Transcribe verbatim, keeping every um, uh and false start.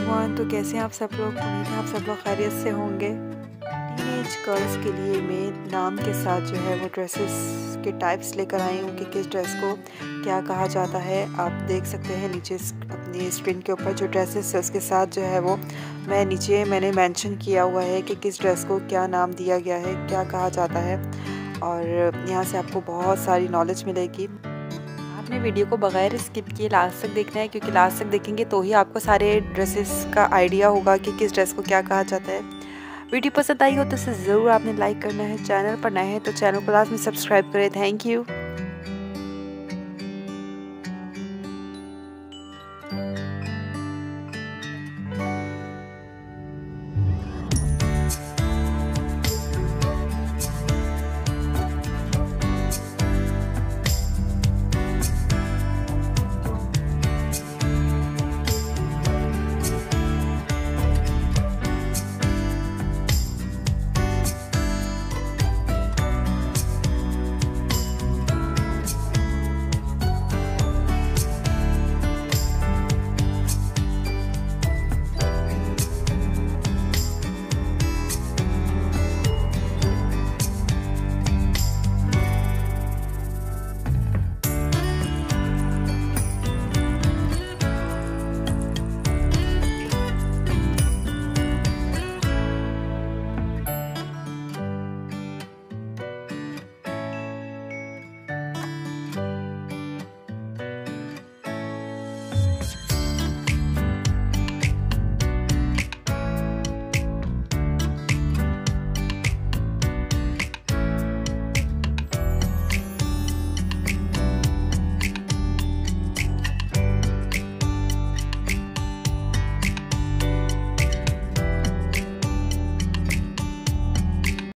Everyone, तो कैसे हैं आप सब लोग। उम्मीद है आप सब लोग खैरियत से होंगे। टीनेज गर्ल्स के लिए मैं नाम के साथ जो है वो ड्रेसेस के टाइप्स लेकर आई हूँ कि किस ड्रेस को क्या कहा जाता है। आप देख सकते हैं नीचे अपनी स्क्रीन के ऊपर जो ड्रेसेस है उसके साथ जो है वो मैं नीचे मैंने मेंशन किया हुआ है कि किस ड्रेस को क्या नाम दिया गया है, क्या कहा जाता है। और यहाँ से आपको बहुत सारी नॉलेज मिलेगी। आपने वीडियो को बगैर स्किप किए लास्ट तक देखना है, क्योंकि लास्ट तक देखेंगे तो ही आपको सारे ड्रेसेस का आइडिया होगा कि किस ड्रेस को क्या कहा जाता है। वीडियो पसंद आई हो तो इसे ज़रूर आपने लाइक करना है। चैनल पर नए हैं तो चैनल को लाजमी सब्सक्राइब करें। Thank you.